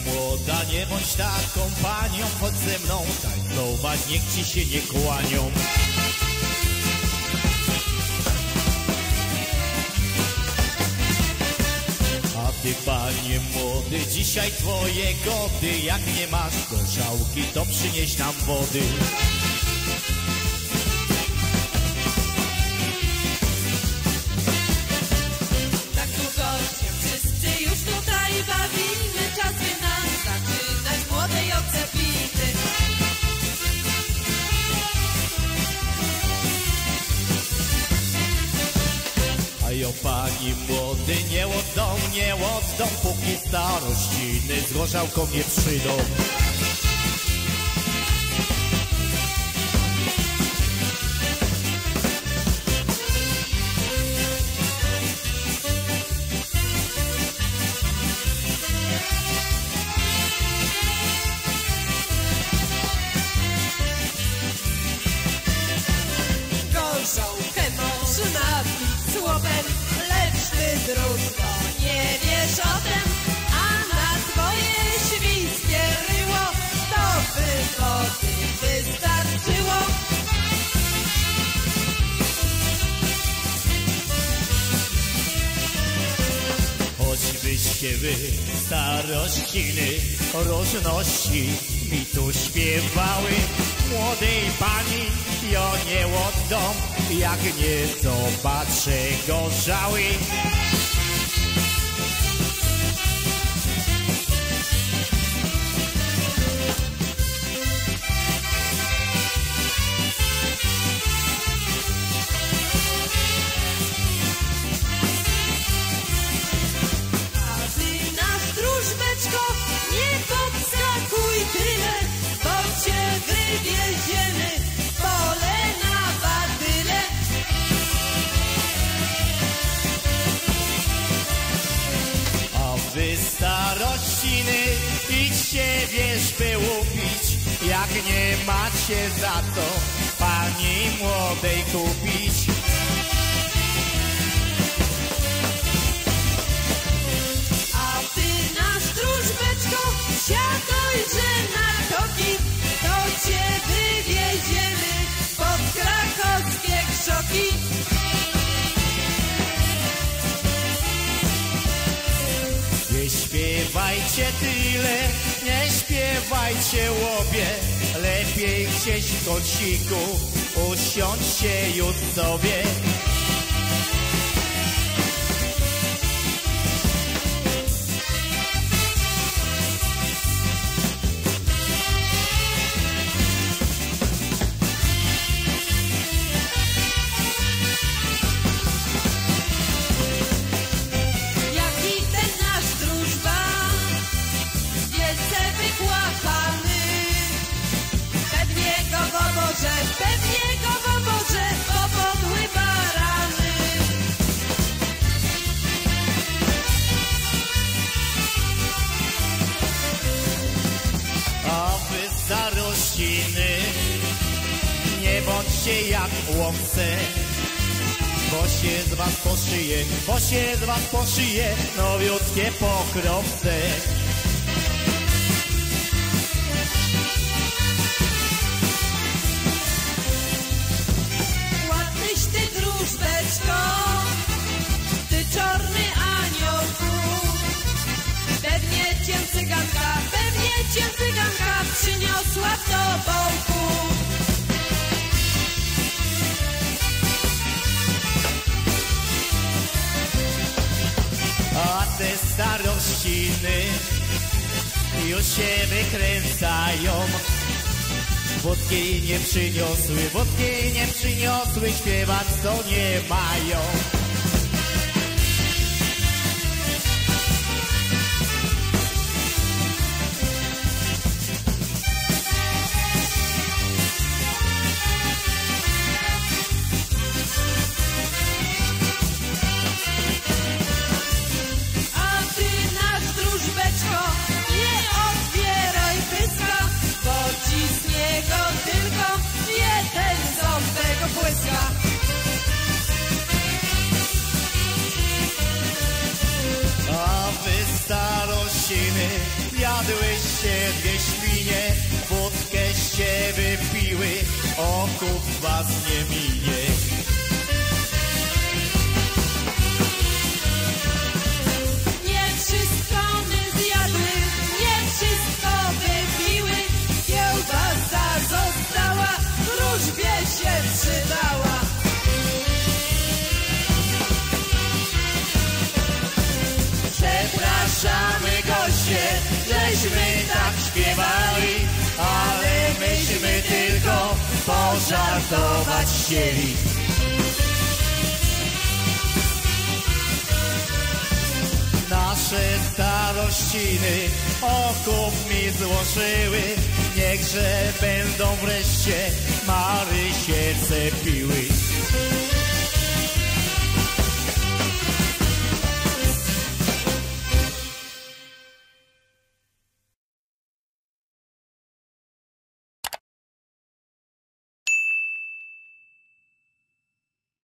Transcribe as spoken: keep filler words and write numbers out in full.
młoda, nie bądź taką panią, chodź ze mną tańcować, niech ci się nie kłanią. A ty, panie młody, dzisiaj twoje gody, jak nie masz gorzałki, to przynieś nam wody. Tak długo się wszyscy już tutaj bawimy, czas by nam zaczynać młode i obcepity. A jo, pani młody, nie oddą, nie oddą, póki starościny z gorzałką nie przyjdą. Gorzałkę można pić słowem, lecz ty, drużbo, nie wiesz o tym, a na twoje świńskie ryło to by wody wystarczyło. Choćbyście wy, starościny, różności mi tu śpiewały, młodej pani jo nie oddą, jak nie zobaczę gorzały. A ty, nasz drużbeczko, nie podskakuj tyle, bo cię wywieziemy w pole na badyle. A wy, starościny, idźcie wierzby łupić, jak nie macie za to pani młodej kupić. A ty, nasz drużbeczko, siadajże na koki, to cię wywieziemy pod krakowskie krzoki. Nie śpiewajcie tyle, nie śpiewajcie łobie, lepiej gdzieś w kąciku usiądźcie już sobie. Jaki ten nasz drużba, wielce wykłapany, pewnie go w oborze, pewnie go w oborze, o podły barany. A wy, starościny, nie bądźcie jak łowce, bo się z was poszyje, bo się z was poszyje nowiutkie pokrowce. Ładnyś ty, drużbeczko, ty czarny aniołku, pewnie cię cyganka, pewnie cię cyganka przyniosła do bołku. A te starościny już się wykręcają, wódki nie przyniosły, wódki nie przyniosły, śpiewać to nie mają. A ty, nasz drużbeczko, nie otwieraj pyska, bo ci z niego tylko jeden ząbek błyska. Zjadłyście dwie świnie, wódkęście wypiły, okup was nie minie. Nie wszystko my zjadły, nie wszystko wypiły, kiełbasa została, wróżbie się przydała. Przepraszamy goście, żeśmy tak śpiewali, ale myśmy tylko pożartować chcieli. Nasze starościny okup mi złożyły, niechże będą wreszcie Marysierce piły.